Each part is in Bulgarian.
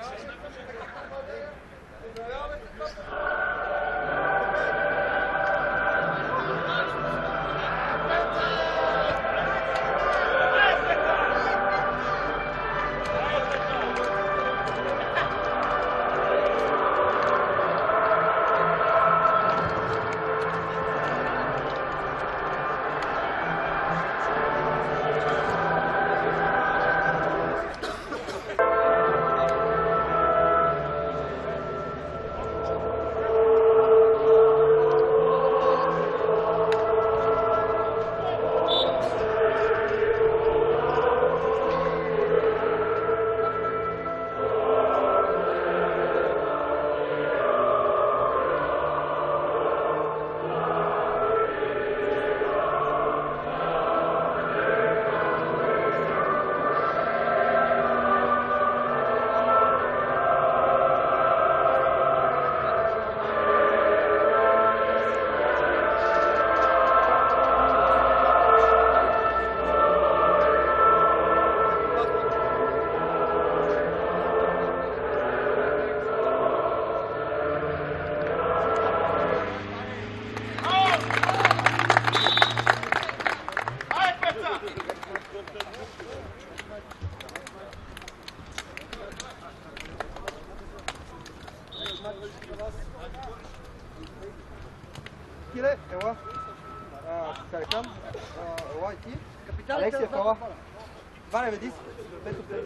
Киле, ела. Каракам, ела и ти. Алексия, кола. Ваня, веди си. Пето плей.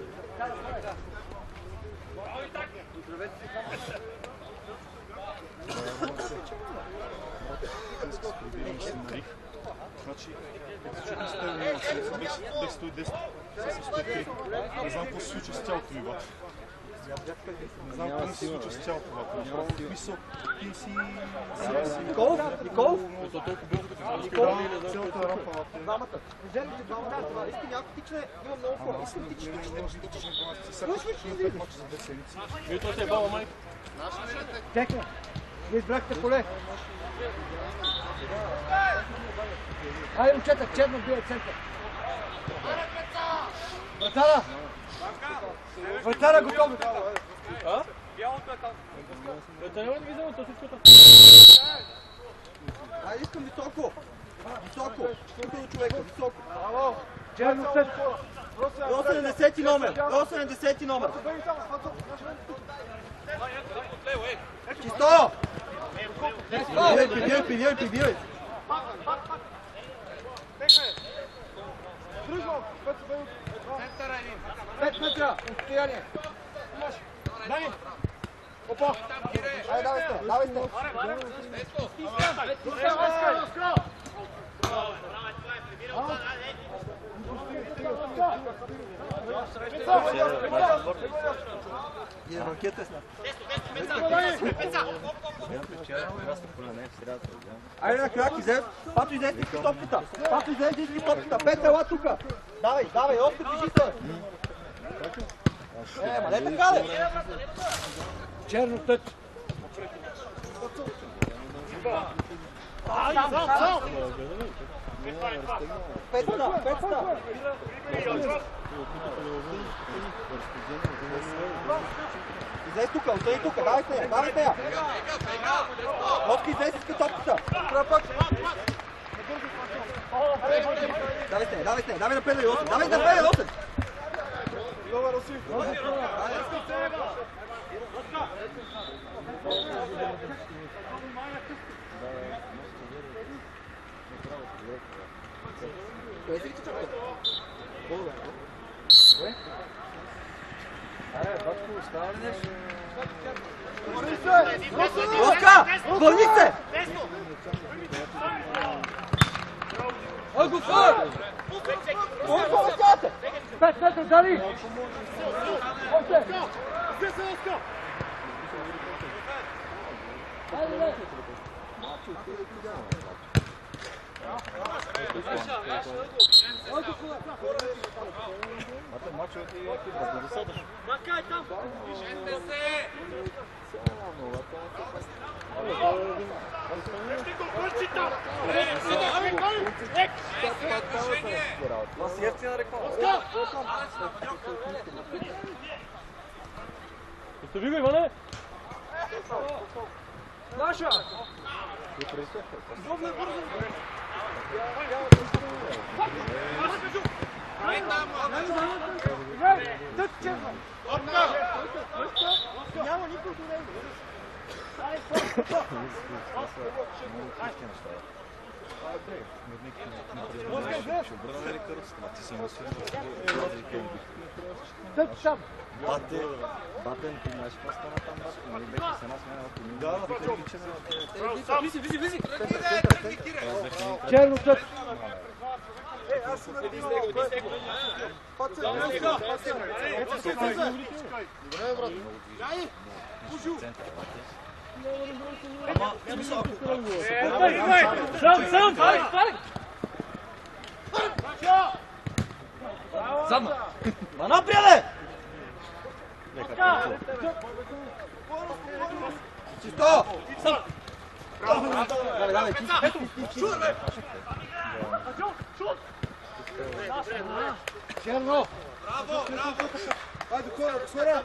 Здравейте си. Значи, чудно сте на бех 110, с 103. Не знам какво се случва с тялото ми, бат. Не знам какво се случва с тялото, бат. Мисъл, ти си... Николов? Николов? Ето толкова бързо, като Николов? цялата рампа, бат. Двамата. Жените двамата. Искам някой тичне, имам много хора. Искам тичне. Ето те е баба майка. Чекай. Вие избрахте поле. Айде, момчета, черно бие център. Вратара! Вратара готови! А? Бялото е там. Ето няма да ви взема, то всичко там. Айде, искам високо! Високо! Тук до човека, високо! Браво! Черно след! До 70 номер! До 70 номер! Чисто! Прибивай! Центъра един. 5 метра! Отстояние! Дани! Опа! Айде, давай сте! И ракета сна. Айде на крак, излез. Пато излез иски топката. Пато излез иски топката. Петя, ела тука. Давай, още движите. Ма не така, бе. Черно тъч. Петста. Излез тука, отсъди тука, давайте я. Лодка, излез иска топката. Давай напред, Йосиф. Давай напред, Йосиф. Добър, Роси. Лодка! Върни се! Ой, господи! Ой, какво стявате? 5 метра, Дани! Още! Айде, Макай там! Вижте се! Ще го върши там! Остави го, Иване! Наша! Няма никой до него. Батен, ти знаеш какво стана там, бат? Нали беше с една смена, ако не Влизи! Черно тъп! Ама, смисъл, Сам! Задна! ма напряде! Чисто! Давай, ти. Черно! Айде, хора!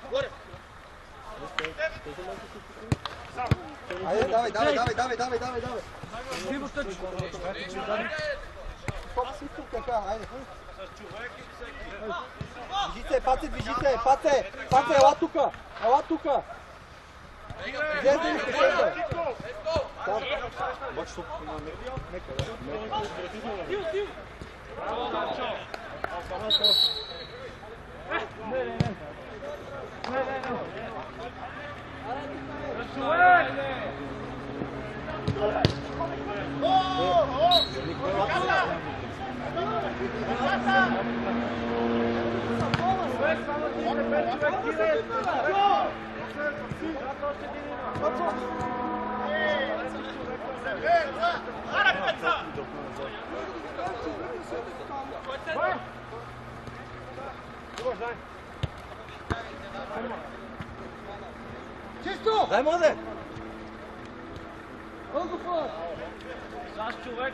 Айде, давай! Айде. Движи се, Паце, ела тука! Излезе ли се? Чисто! Дай моде! Наш човек!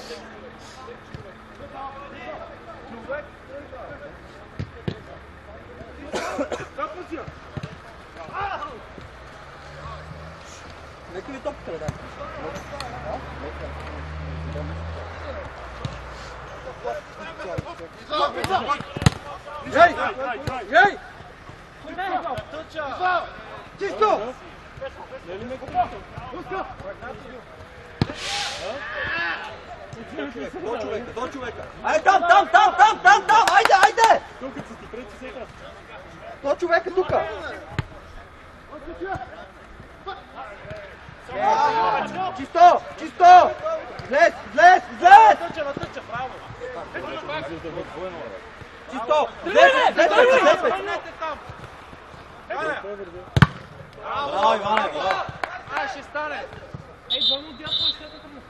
Нека ли топката да дай? Ей! Чисто! До човека! Айде там! Айде! До човека тука! Чисто! Влез! Чисто! Влез! Браво, Иване, браво! Ще стане! Ей, двойно дядко, ще да му.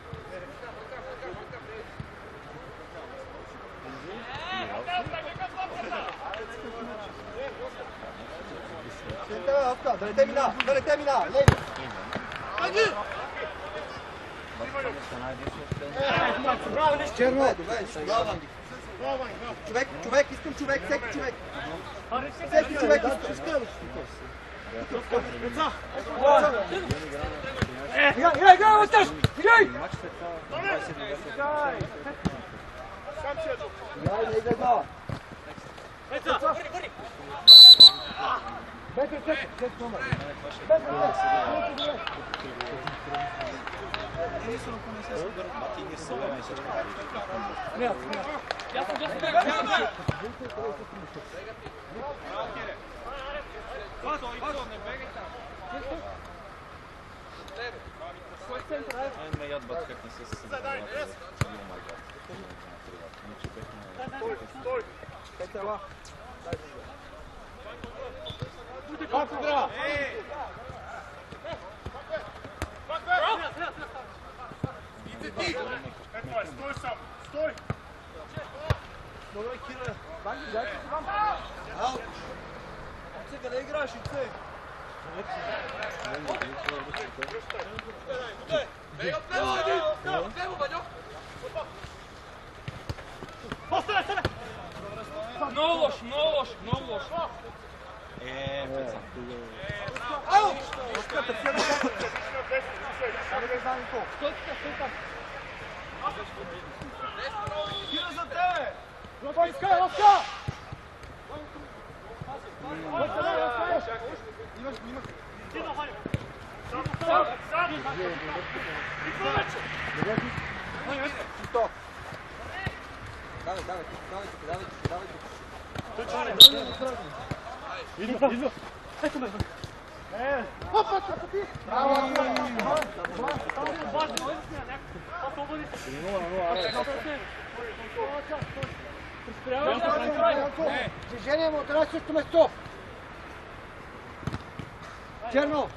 Да не те мина! Леви! Черно! Човек, искам човек, всеки човек! Всеки човек искам! Играй, Осташ! Играй! Стой! Добре, Кире. Банки, дай се вам. Ау! Оце къде играеш, Ице? Много лош! Движение му трябва също место. Черно.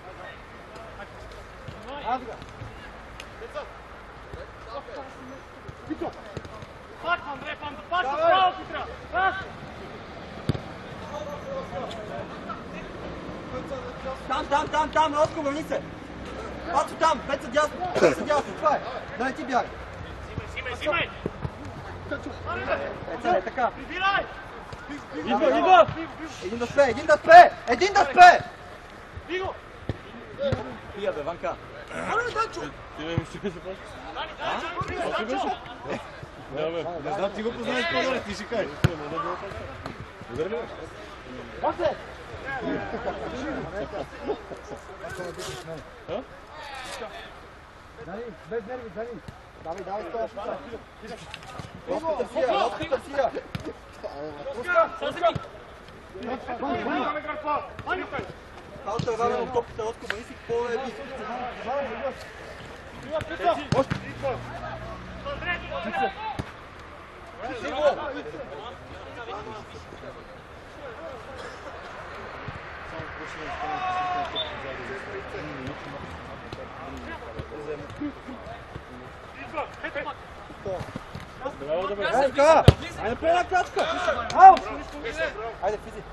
Пак, Андрей, пак, право ти трябва. Пак! Там, Роско, върни се! Пацо там, Пеца дясно, това е! Да не ти бягай! Взимай! Пеца, е така! Прибирай! Идва! Един да спре! Биго! Пия бе, Ванка. Ти ме мисли да се почва? Да бе, не знам, ти го познаваш по-добре, ти ще кажеш. Удар ли? После! Без нерви, Дани! Давай, стоя! Роско търсия! Халта е варен от топката, Роско, бъди си по-еби! Айде, пей една крачка! Айде, физи!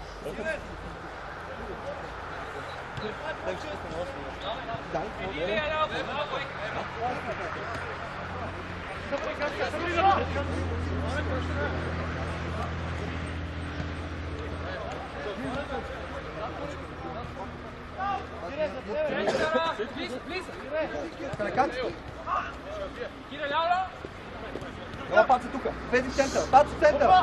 Ела, Пацо тука! Влези в центъра! Пацо в центъра!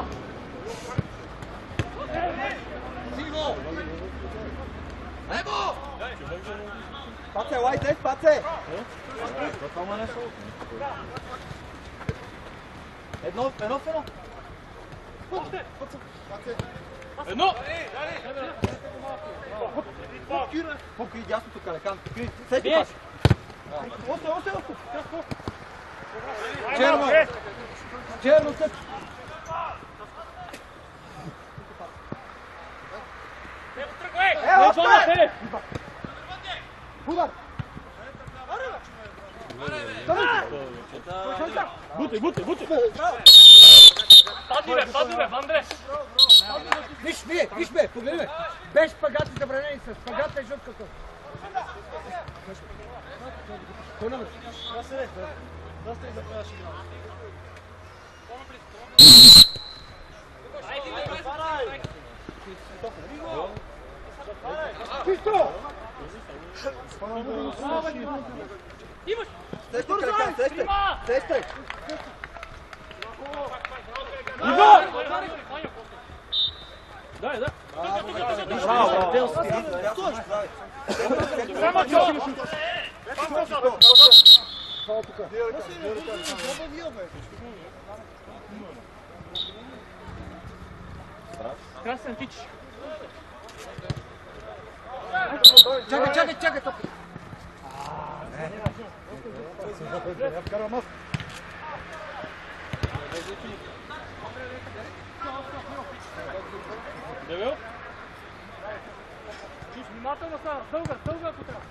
Паце, ела, днес, Паце! Едно в едно! Едно! Покри дясното калекан! Сети пас! Още! Черно! Черно се! Още! Удар! Бутай! Падни бе, Андре! Виж ме, погледни ме. Без шпагати забранени са. Шпагата е жутката. Чисто! Имаш! Сещай кракан, сещай! Иво! Дай! Браво! Красен тич! Чакай, топ! Дебел? Чуш, внимателно са! Дълга, ако трябва!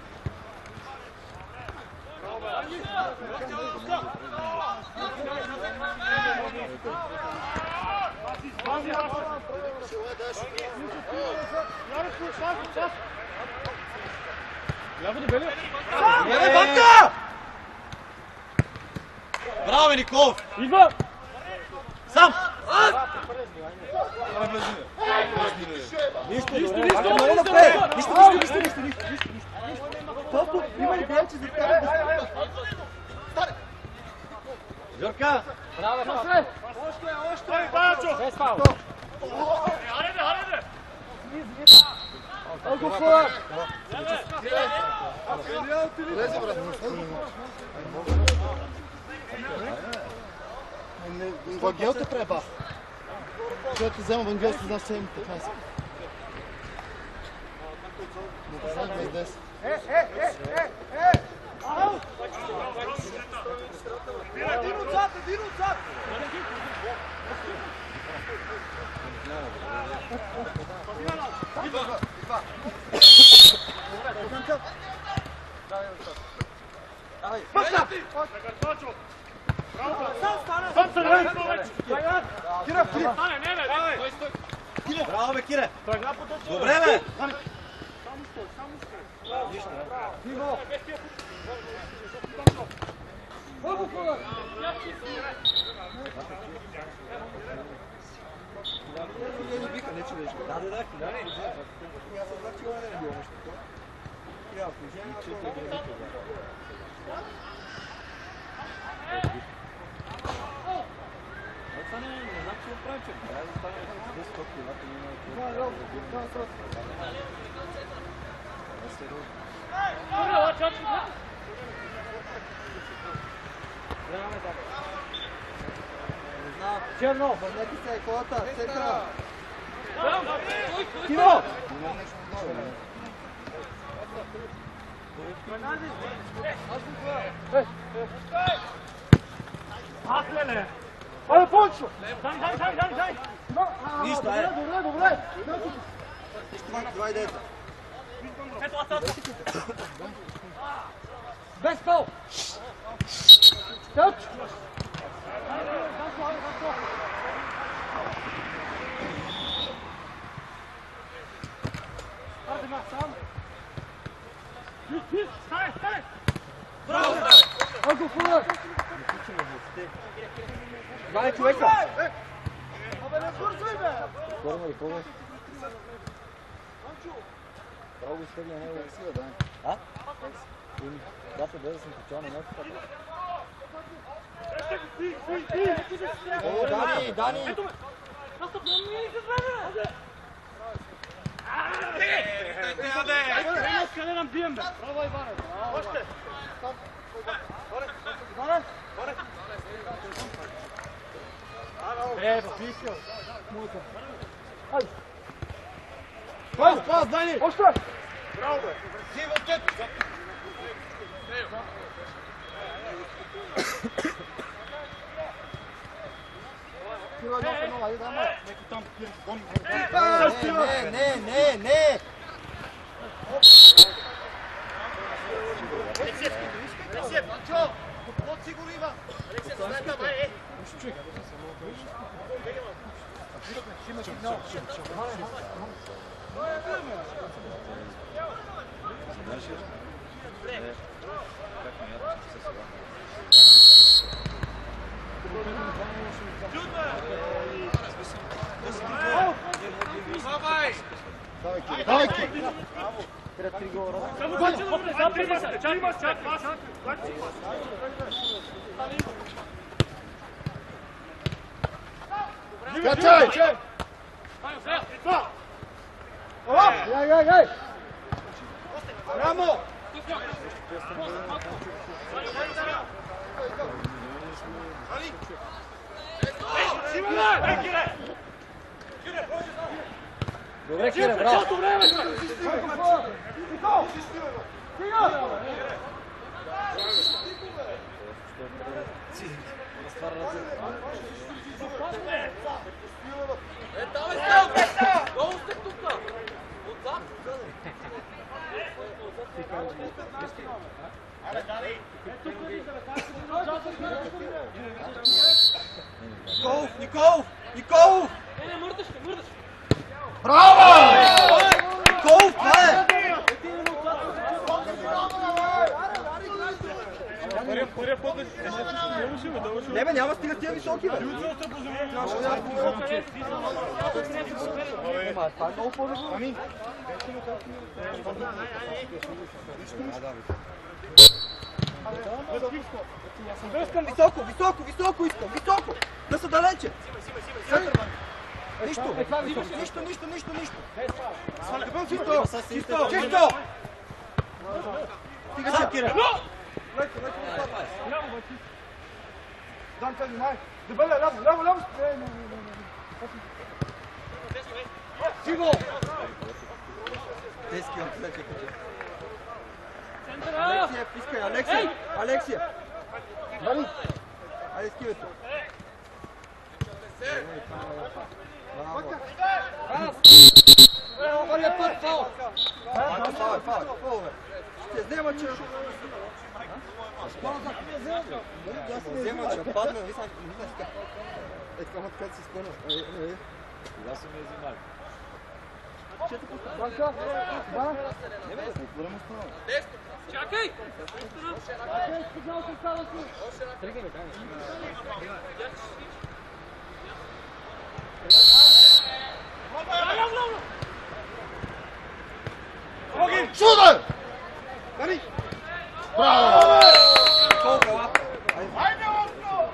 Браво, Николов! Идва! Сам! Нищо, много напред! Нищо! Толкова има ли гречи за това? Жорка! Още! Бачо! Без фаул. Хайде! Много флаг. Вангел те преба. Защото взема Вангел с нас 7-15. Без 10. Един отзад! Браво, бе, Кире! Добре, бе! Черно! Върнете се, колата, центъра! Киро! Ахлеле! Оле, Пончо! Дай! Нищо, е! Добре! Това идеята. Ето, аз! Без фаул! Тъч! Стане! Много флаг! 2 човека! Форма и форма. Право го изтегля него. А? Да, бе да съм почал на него. О, Дани! Ето ме! Настъп, не ми се зведе! Къде нам бием, бе? Браво, Иване! Още! Писал! Пас, Дани! Още! Браво, бе! Нека там Кир гони. Не! Давай, Кир! Качай! Яй! Рамо! Добре, Кире, браво! Николов! Браво! Николов, това е! Не бе, няма стига тия високи, бе. Това е много по-добро. Ами. Високо, високо, високо искам, високо! Да са далече! Нищо! Нищо, нищо, нищо, нищо! Чисто! Чисто! Чисто! Стига се, Кире! Леко, леко, Дан, тези май! Дебеле, ляво, ляво, ляво! Сиго! Тески имам следващия каче. Алексия, пискай, Алексия! Алексия! Айде скивето! Фал, бе! Ще взема, че... Взема, че падна, виж така. Е, така, така си спъна. Кога са ме взимали? Банка! Да? Чакай! Шудар! Нали? Браво! Колко лапа? Айде, Оско!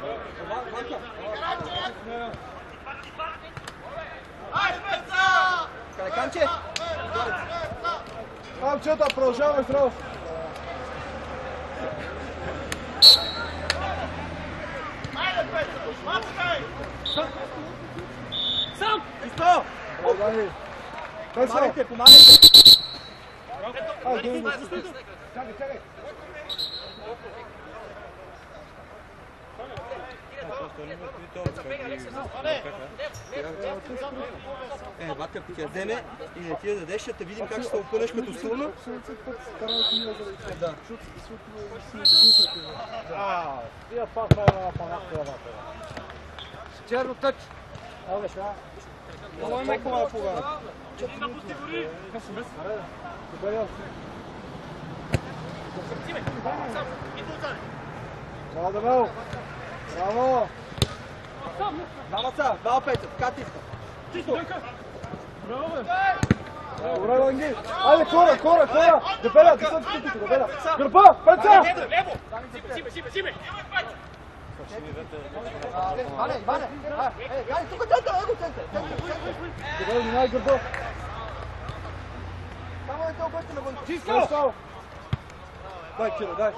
Калekанче! Амчета, продължаваме здраво! Сам! Чисто! Помагайте, помагайте! Чакай, чакай! Батка, ако ти я вземе и не ти я дадеш, ще те видим как ще се опънеш като силно. Да. Тия пак правила на панахта. Черно тъч. Това е мекова пога. Браво, Дебел! Браво! Двама са, два опета, така ти искам. Чисто! Добре, Ланги! Айде, кора! Дебеля, ти съм тук, Дебеля! Гърба! Пеца! Лево! Зиме! Ване! Гани, тук център, его център! Дебеля, внимай гърба! Само не те обръща навън. Чисто! Дай, Киро, дай!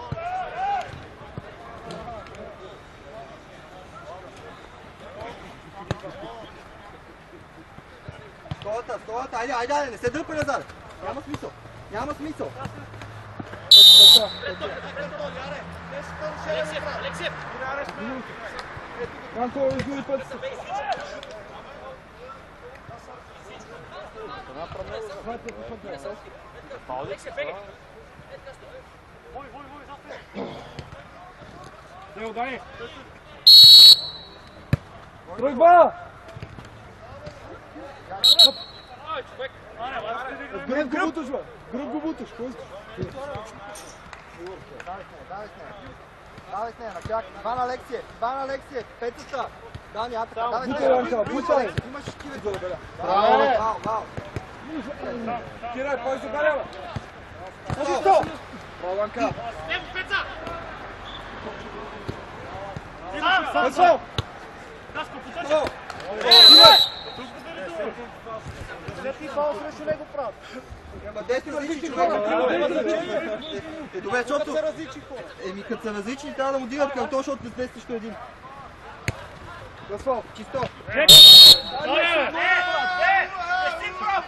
Столата, айде, не се дърпай назад. Няма смисъл. Алексей! Ранко, изгуби път. Алексей, бегай! Не удай! Тръгва! Ай, човек! Гръб го буташ, бе! Гръб го буташ, кой искаш? Давай с нея, напряк. Иван Алексиев, петата. Дани, атака, давай. Бутай, Янка, бутай! Имаш кивето. Браво! Кирай, кой се каря, бе? Чисто! Браво, Янка! Лево, Пеца! Пецо! Даско, поточа! Ти фал срещу него прав. Ама 10 различни човека. Добре, защото... Еми, като са различни, трябва да му дигат към то, защото не сте срещу един. Гаслов, Чисто. Не си прав!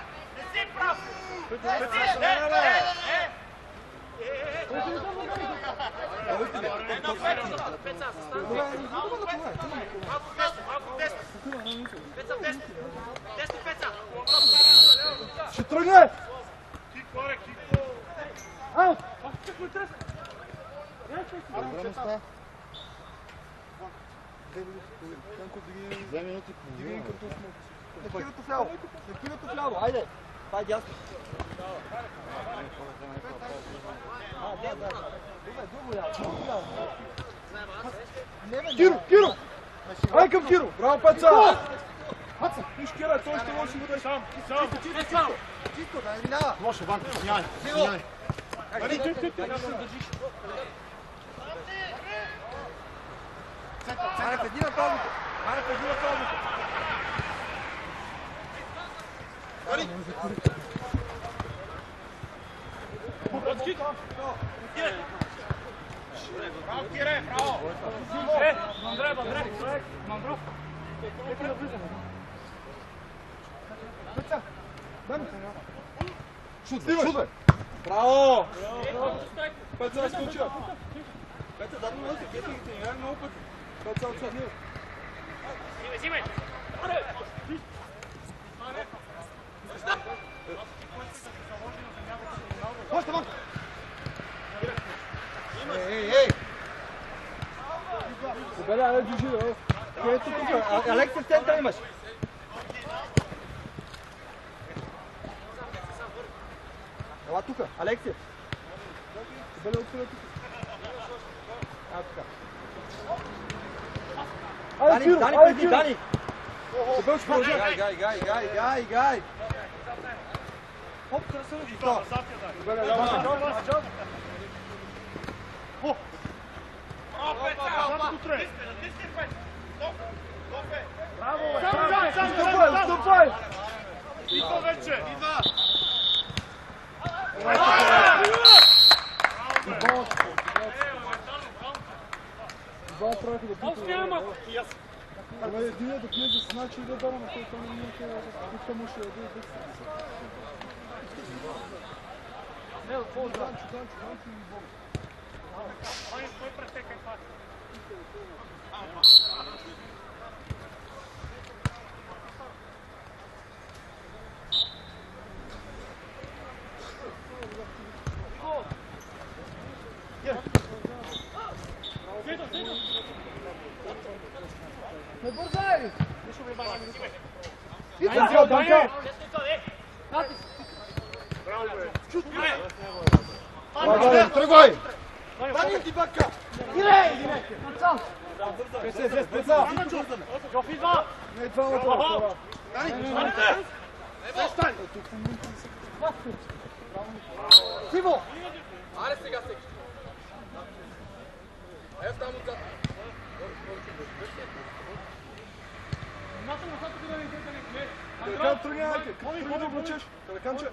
ще тръгне! Аут! Две минути половина. Кивето вляво, айде. Това е дясно. Да. Киро! Ай към Киро! Браво, Пеца! Виж, Кира, той ще лоши го да Сам! Чисто, да не минава. Лошо, Ванко, смяй! Дали, Център, Мане преди на пълното. Дали. Браво, Кире, браво! Мандрев! Мандров! Шут, бе! Браво! Пеца изключва. Пеца задно носи, кето ги тренира много пъти. Пеца отсъдни. Взимай! Още вън! Ей! Добре, ай, движи, бе! Ето тук, Алекси в центъра имаш. Ела тук, Алекси. Добре, отсюда тук. Дани, преди, Дани! Добре, ще продължи. Гай! Хоп, красава ги. Добре, Стъпай! Идва вече! Идва! Два правиха да Още няма! Единия да пие за сначи и да дава на който не мине тук му ще яде и да Не, отползва. Кой претека и пати? Не бързай! Данка! Тръгвай! Дани, ти бака! Пеца! Жоф идва! Не, това не това. Дани! Сиво! Аре сега! Ето там отзад. Телекан тръгнявайте! Тръгни да облачеш! Телеканче!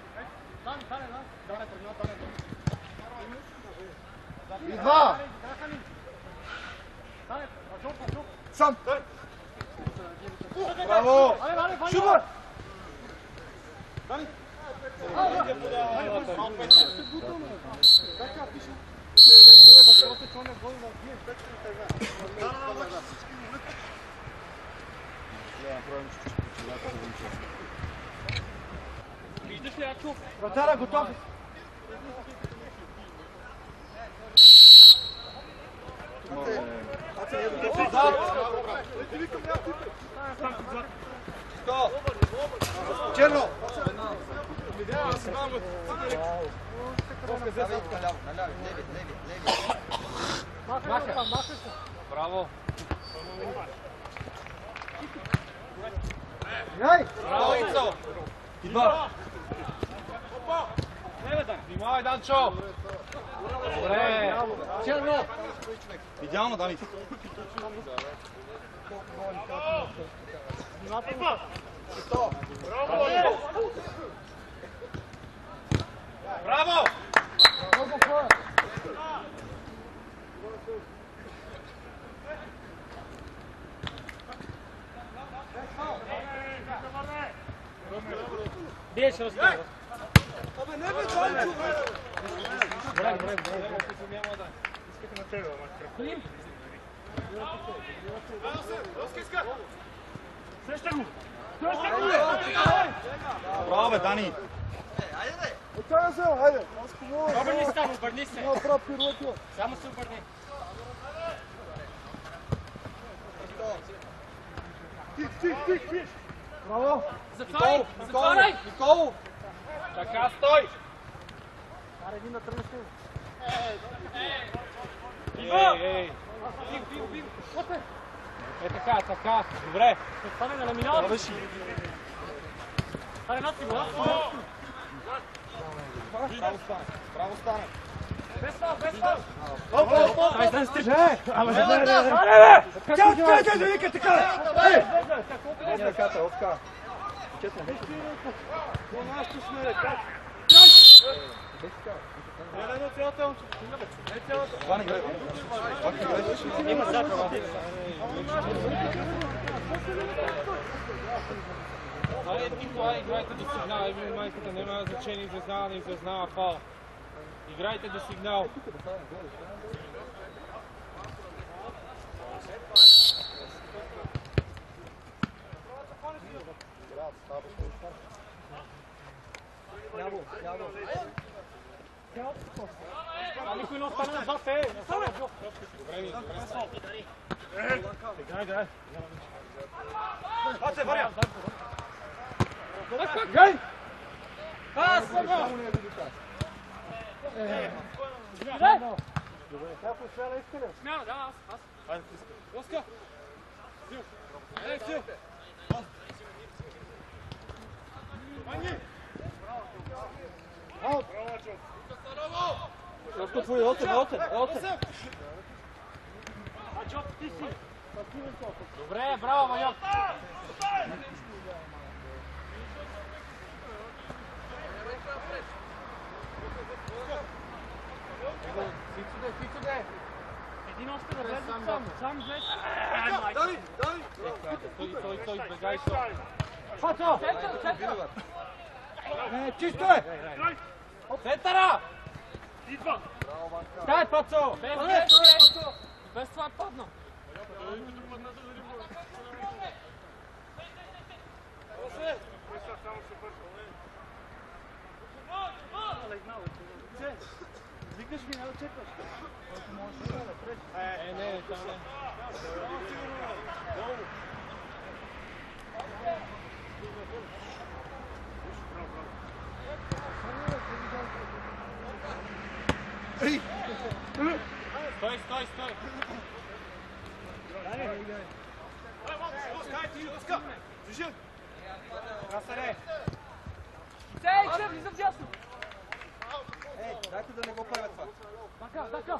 Идва! Сам! Браво! Шубър! Виждаш ли, Ачо? Вратара, готов! Черно! Браво! Браво, Ицо! Идва! Внимавай, Данчо! Добре! Черно! Идеално, Дани! Браво! Биеш, разкажа. Абе, не бе, Данчо, бе! Добре. Искате на тебе, ама. Среща го! Браво, бе, Дани! Оттяга се, хайде! Аз помогна! Обърни се там, обърни се! Няма прав пируетия! Само се обърни. Тих! Браво! Затваряй! Затваряй! Николов! Така, стой! Аре, един да тръгне с него. Е така, така. Добре. Стане на ламинат. Стане носи го. Браво стане. Без фал, без фал. Айде, стиже! Ама Чакай да вика така! не ръката, Оскар. Честно. Вани, гледай. Има закава. Това играйте до сигнал. Един майката няма значение изразнава, не изразнава фал. Играйте до сигнал. Никой не остане назад, е! Играй! Пасе, варя! Гай! Пас! Смяна, да, аз. Оска! Сил! Оскар, твой, отен. Добре, браво, Ваньок! Сицуде! Един още да влезе сам влез. Той, бегай то. Пацо! Чисто е! Центъра! Идва! Стай, Пацо! Без това падна. Викаш ми, не да чекаш. Не, там не. Стой! Красаре! Ей, влизам дясно! Ей, дайте да не го правят това. Така!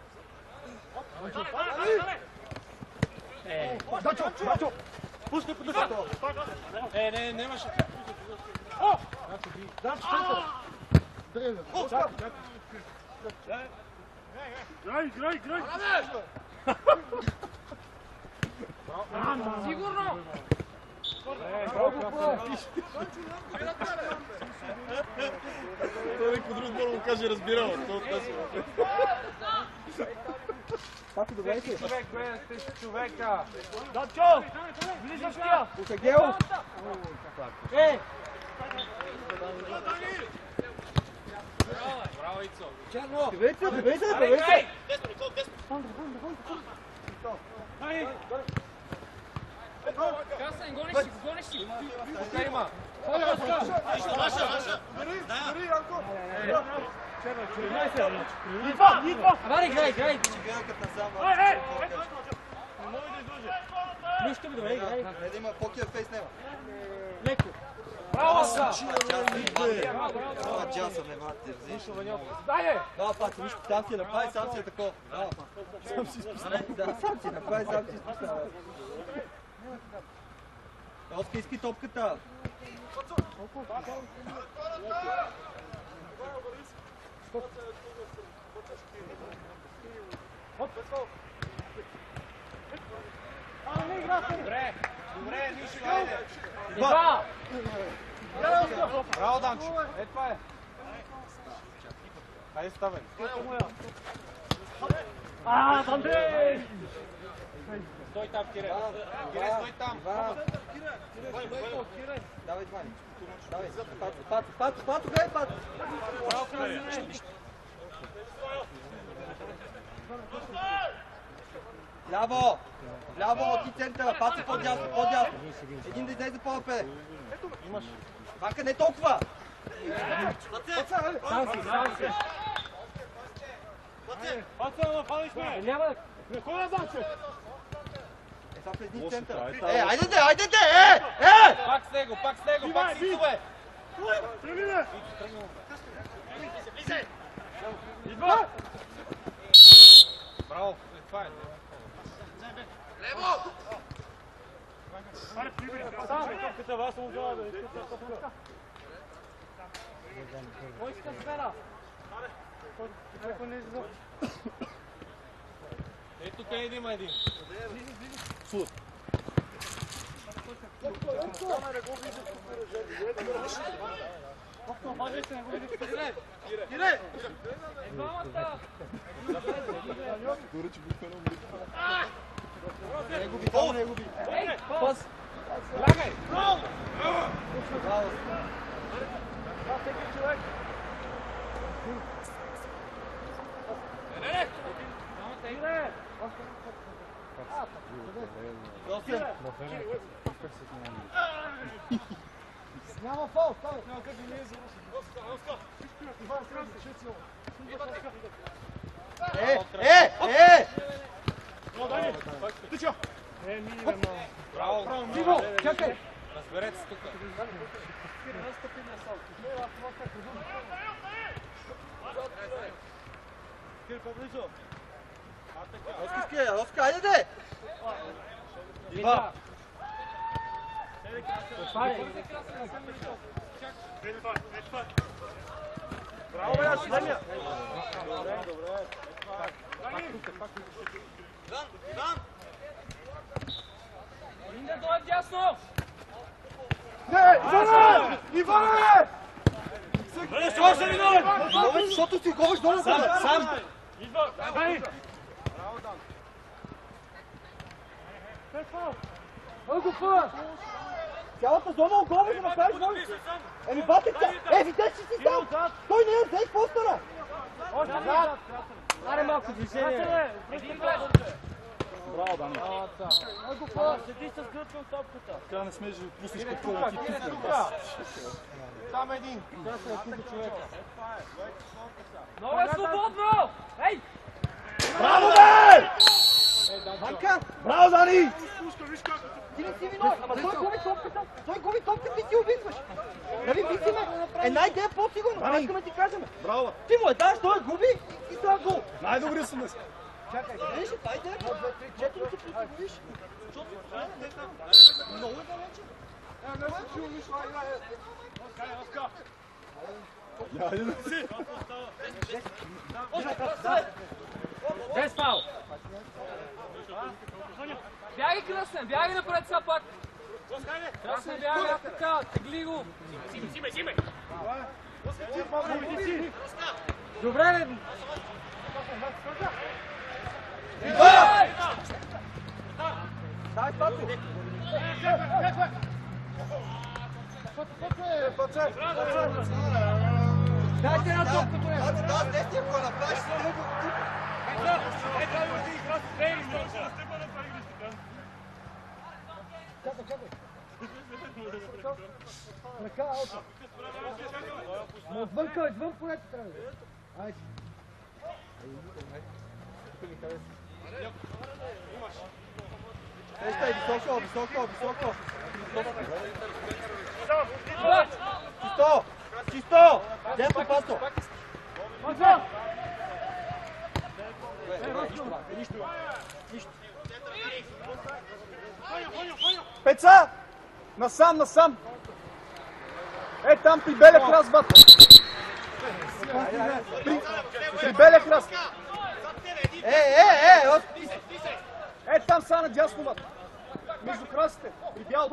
Дачо! Пускай по дъхато. Нямаше. Играй! Сигурно! Той никой друг да му каже разбирал. Пак добре си. Човек, бе, човека! Дачо! Влизаш тя! Усагел! Ей! Браво, Ицо! Черно! Привет! Касен, гониш си! Оскар има! Бери, Янко! Идва! Авари, играй! Чегарката само. Нищо ми добре, играй! Не да има покер фейс няма. Леко! Браво! Джаса ме мате, взеш. Дай! Да, пак, нищо, сам си направи, сам си е такова. Сам си изписава. Да, сам си направи, сам си изписава. Оска, иски топката. Добре, Мишо, айде! Два! Браво, Данчо! Това е! Хайде, ставай! Андрей! Стой там, Кире! Кире, стой там! Давай, Вани. Давай, Пато, гледай, Пато! Ляво! Ляво, ти центъра, Пато по-дясно. Един да излезе по-напред. Ванка, не толкова! Пацано, палишме! Няма. Кой назад, че? Сега предни Лошо центъра. това е. Айде! Пак с него, пак с Ицове! Премине! Идва! Браво, това е. Топката вас му взела да изкуса топка. Кой иска сфера? Кой не излиза? Ето тук има един. Суд. Може се не го видиш. Дори, че бих пенал близко. Не губи, само не губи. Пас. Лягай! Няма фол, ставай. Браво! Диво, чакай. Разберете се тук. Роска, айде де! Два! Браво, бе, Шлемя! Не дойде дясно. Иване! Защото си ходиш долу. Сам! Цялата зона огромна да направиш гол. Еми батък, видеш си там! Той не е, взей постера! Аре малко движение. Браво, Дани. Седи с гръб към топката. Така не смееш да пуснеш какво да ти писне. Там един! Много е свободно! Ей! Браво, бе! Браво, Дани! Ти не си виновен, ама той губи топката. Той губи топката и ти обидваш. Нали, висиме, една идея по-сигурно. Това искаме ти кажем. Браво! Ти му даш, той губи и това гол. Най-добри са днес. Чакай, виж, тай идея четири си противиш. Много е далече. Айде да си! Без фал! Бягай, Красен, бягай напред сега пак! Красен, бягай така, тегли го! Добре, бе! Дай, Пацо! Дайте една топка, бе! Да, десния, ако направиш с него, Ръка, ауто! Отвънка, извън полето трябва. Айде. Стай, високо. Чисто! Десто, Пасо! Пеца! Насам! Е, там при белия крас, бат! При белия крас! Е, там са надясно, бат! Между красите, при бял!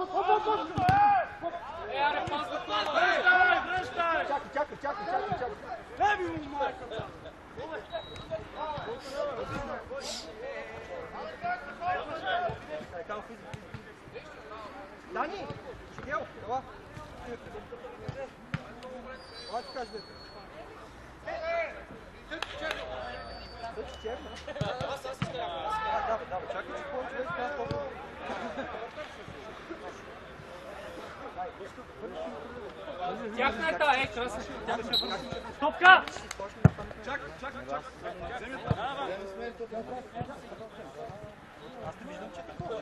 Чакай. Дани! Шкел, ела! Ела ти кажеш, дете. Давай, чакай, че повече да изкара толкова. Тяхната е, Красен! Топка! Чакай. Аз не виждам, че такова.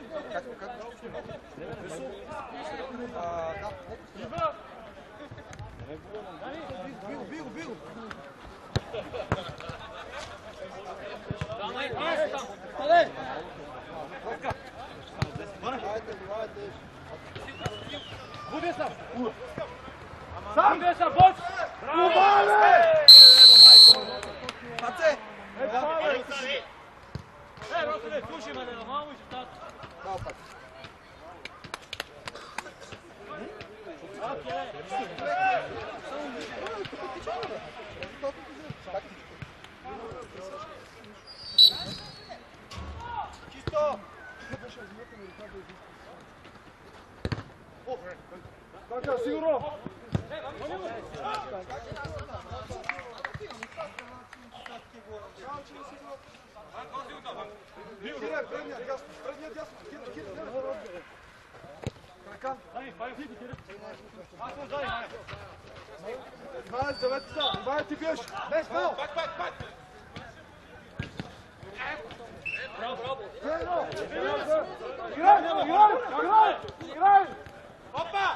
Бил. Сам беса, бос! Браво! Паце! Росове, слушай ме, нормално и ще става. Браво, Паце. Чисто! Така, сигурно! Предния дясно! Така! 29 ти биеш! Без фал! Браво! Играй! Опа!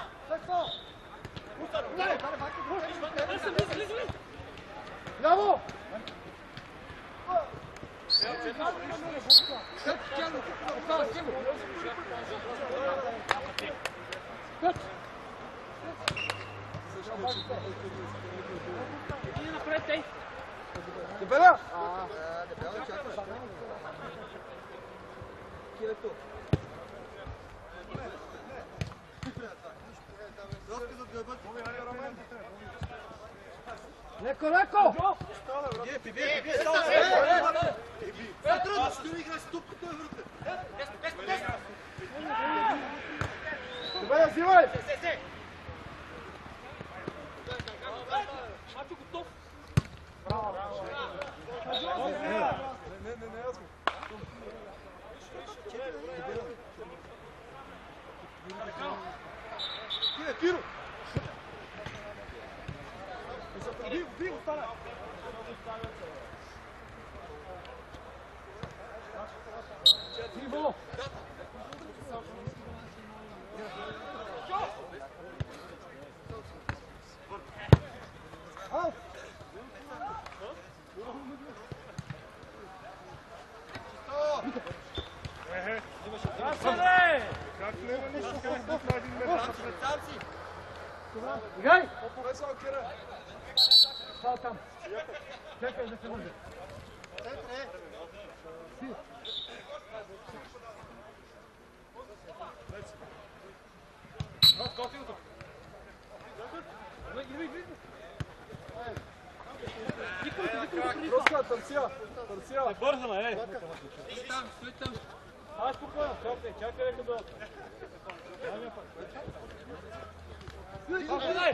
Браво! Иди напред, ей! Дебеля! Дебеля, чакаш. Килето. Леко! Бие! Дебеля, взимай! Мачо готов! Не, аз го. Киро! Бил, стана! Бил! Играй! Стал там. Чакай да се може. Роска, търсия! Не бързаме, ей! Стои там! Ай, спокойно, чакай река долу. Дай!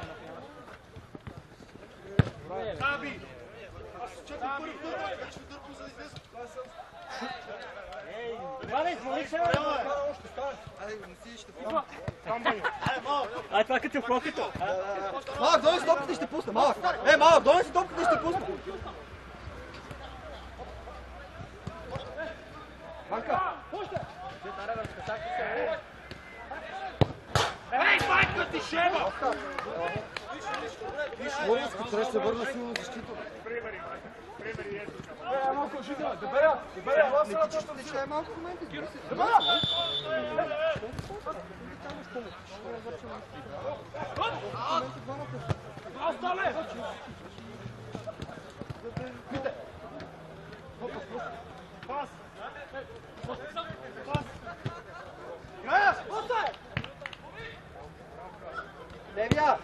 Таби! Аз чакам първи път, как ще дърпам за известно. Иване, смали се! Още стане. Айде, не си, ще пусна. Ай, това като в рокето! Малък, донеси топката и ще пусна, малък. Малък, донеси топката и ще пусна. Банка! Ей, майка ти шеба! Ловински трябва се върна силно защита. Малко жида, дебеля, ласа на точно. Не читай малко в момента. Дебеля! Остане! Пас! Девия!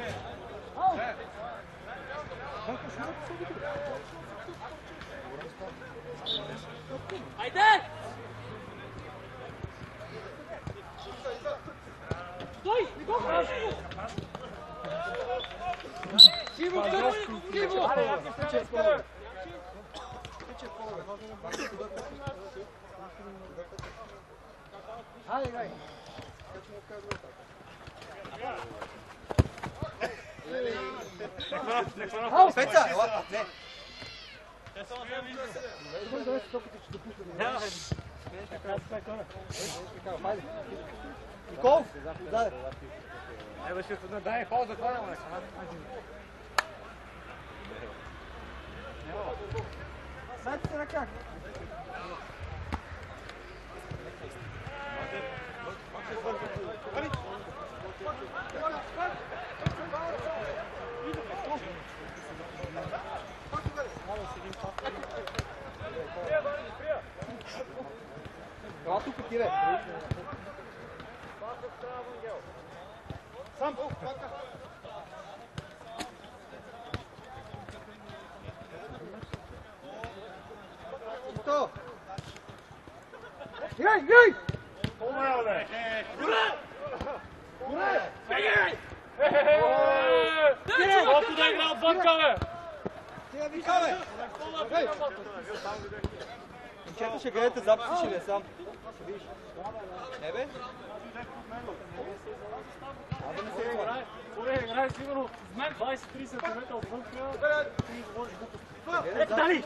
Айде! Стой! Сиво, Сиво! Айде, играй! Пеца! Не! Никол! Да. Evo ще се надай, фал захванаме. Дайте се ръка. Това тук ти бе. Сам. Сто. Играй, играй! Колко да игра отвънка, бе! Тия вика, бе! Момчета, ще гледате записи, ще ли е сам? Ще видиш. Не, бе? Абе, не се играй. Играй сигурно с мен 20-30 см отвънка. Ти ми изложи глупости. Дали!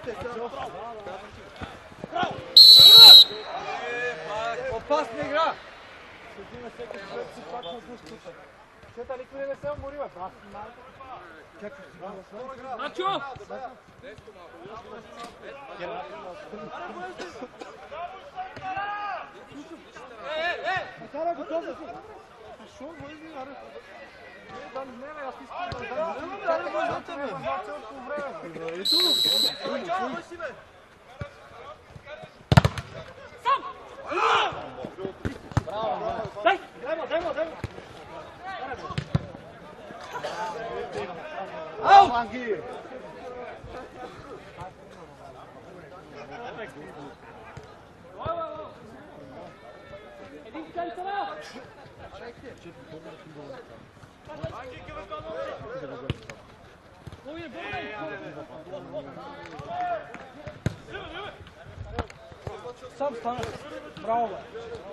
Опасна игра! Седиме всеки човек си пак на густата. Сета никой не се умори, бе. Чакай, Начо! Кара го този си! Що, войни, аре? Да, не, бе, аз искам да Ау! Един центъра! Сам стана. Браво, бе.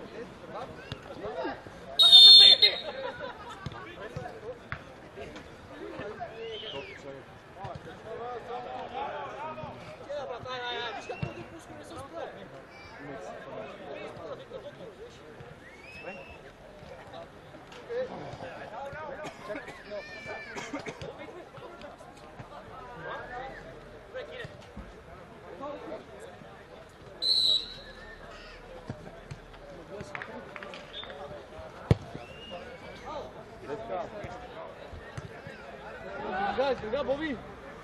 Сега, Боби!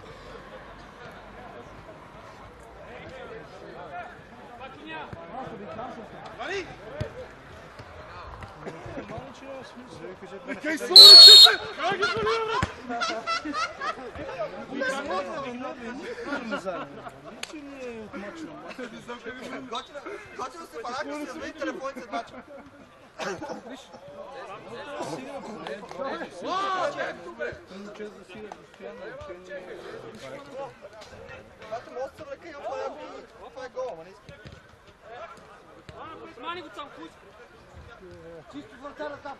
Кай слушайте! Как ги свалива, Готино се панака, се види телефоните след мача. Когато може да се лека и това е гол, ама не иска. Смани го там, пусть! Чисто вратара там.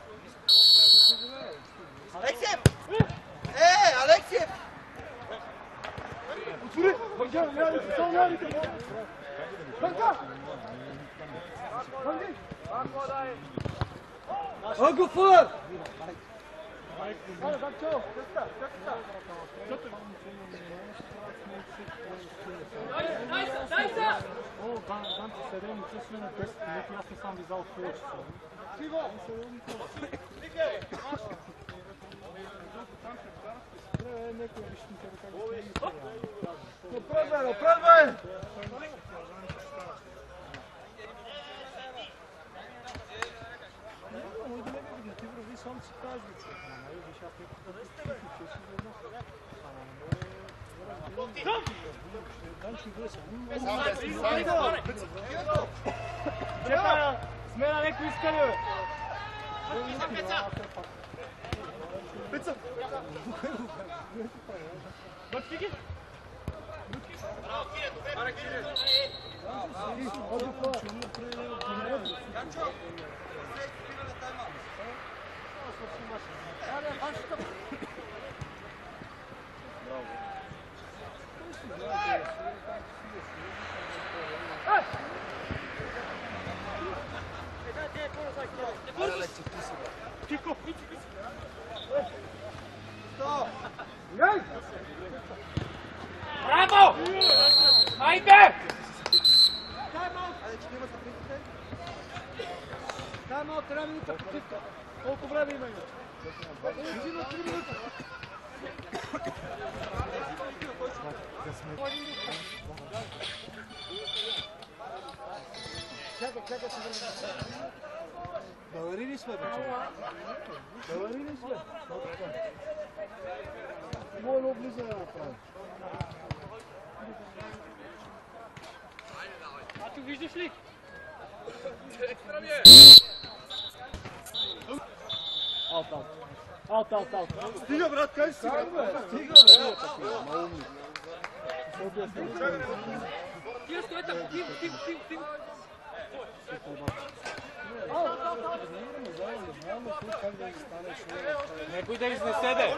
Алексиев! Алексиев! Отвори! Въргян, лявите, само лявите! Върга! Върги! Огофър! Айде, Данчо! Дай се! О, Данчо, седем, чувстваме на 10 минути, аз не съм визал в повече. Сиво! Някой вишните да кажа. Напредвай! Ти врази сам си тази. Смена някой искали, бе! Пица! Бътки ги! Браво! Хайде! Тайм-аут, една минута почивка. Колко време има? Изина 3 минути. Чакай. Балерини сме, бе. Балерини сме. Моля, облизане да направим. Ачо, виждаш ли? Аут. Стига, брат, кай си? Стига, бе. Тия стой там, тихо. Некой да изнесе, де!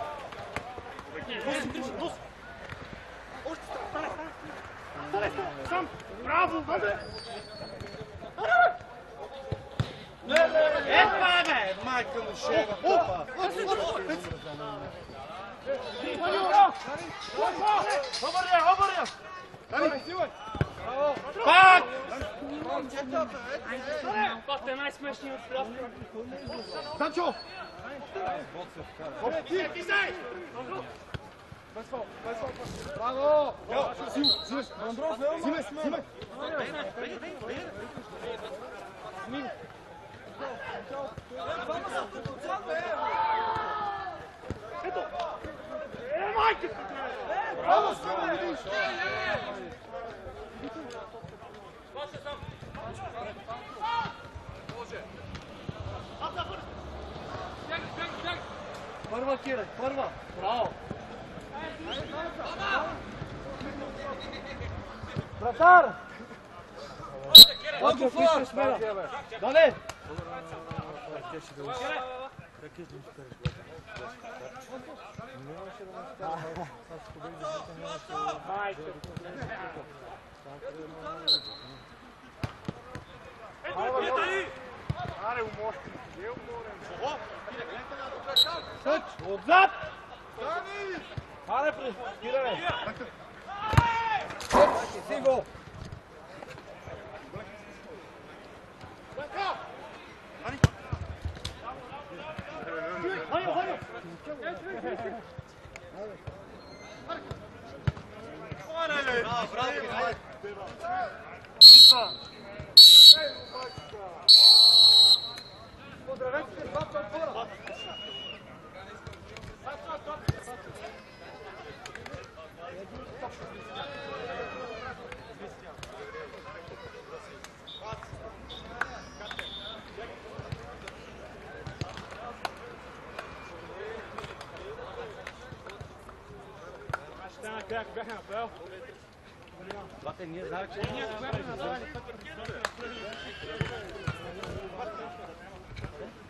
Сам! Браво, бъде! Епа, бе! Майка му шега! Обърня! Пак! Това е най-смешният отстрел. Санчо! Браво! Взимай! Ето! Майка! Браво, първа, Кире, първа! Браво! Вратар! Колко флаг! Дане! Аре, уморски! Отзад! Аре, Кире! Синго! Поздравете се, двата отбора! Бате, ние знаем, че...